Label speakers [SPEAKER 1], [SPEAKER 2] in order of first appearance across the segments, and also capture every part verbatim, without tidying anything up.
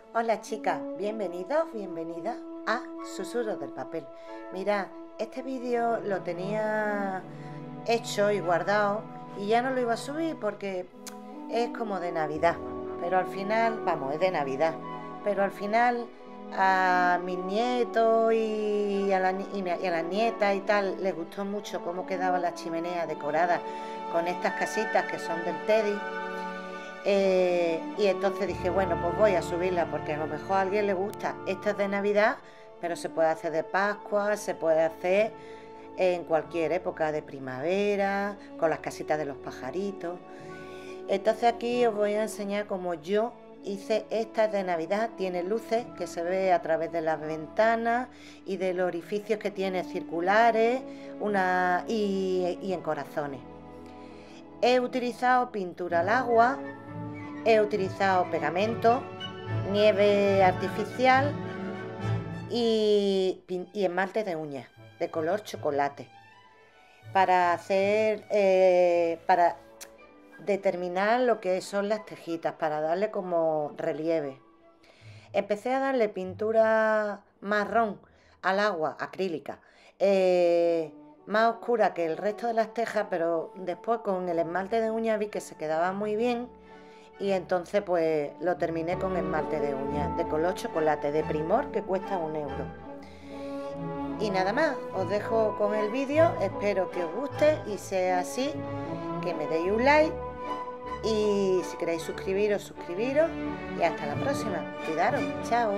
[SPEAKER 1] Hola chicas, bienvenidos, bienvenidas a Susurros del Papel. Mirad, este vídeo lo tenía hecho y guardado y ya no lo iba a subir porque es como de Navidad. Pero al final, vamos, es de Navidad. Pero al final a mis nietos y a, la, y a las nietas y tal les gustó mucho cómo quedaba la chimenea decorada con estas casitas que son del Teddy. Eh, y entonces dije, bueno, pues voy a subirla porque a lo mejor a alguien le gusta. Esta es de Navidad, pero se puede hacer de Pascua, se puede hacer en cualquier época de primavera, con las casitas de los pajaritos. Entonces aquí os voy a enseñar cómo yo hice esta de Navidad. Tiene luces que se ve a través de las ventanas y de los orificios que tiene circulares una, y, y en corazones. He utilizado pintura al agua, he utilizado pegamento, nieve artificial y, y esmalte de uñas de color chocolate para hacer, eh, para determinar lo que son las tejitas, para darle como relieve. Empecé a darle pintura marrón al agua, acrílica, eh, más oscura que el resto de las tejas, pero después con el esmalte de uñas vi que se quedaba muy bien y entonces pues lo terminé con esmalte de uñas de color chocolate de Primor, que cuesta un euro. Y nada más, os dejo con el vídeo, espero que os guste y sea así, que me deis un like y si queréis suscribiros, suscribiros y hasta la próxima. Cuidaros, chao.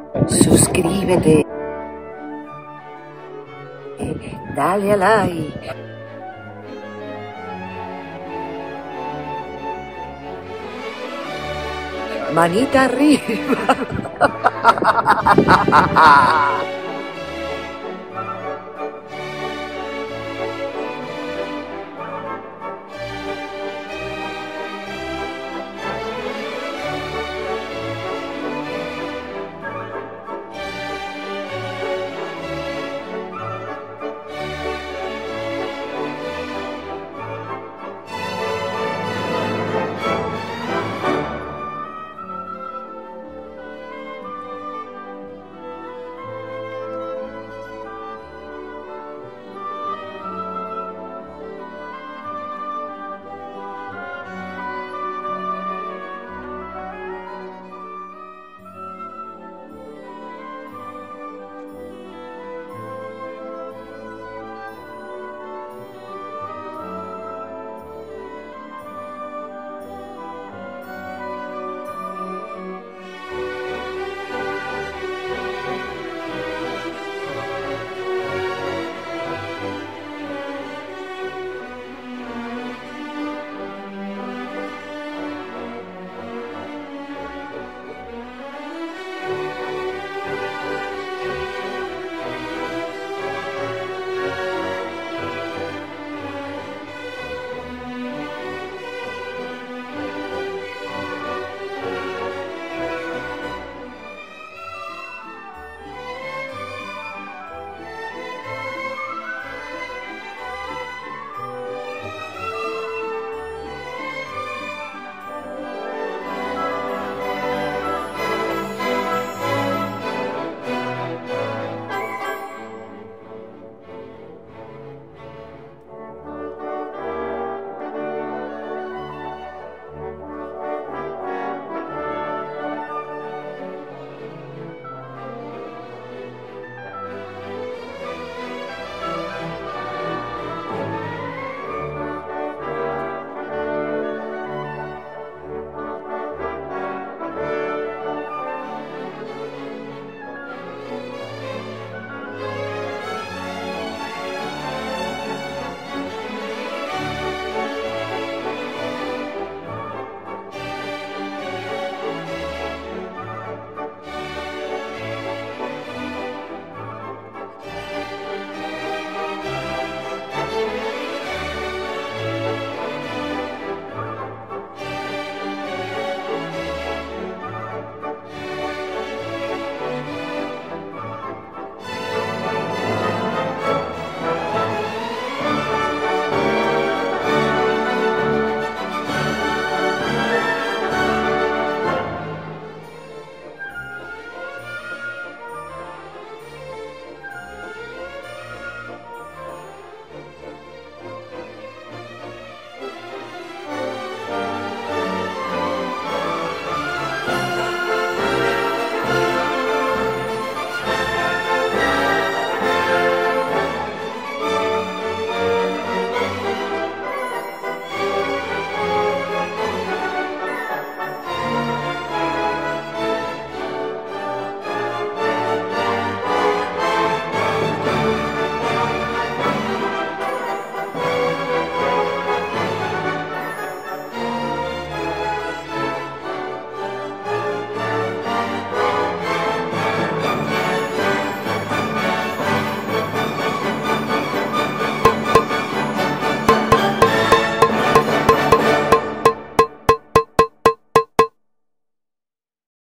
[SPEAKER 1] Suscríbete. Dale a like. Manita arriba.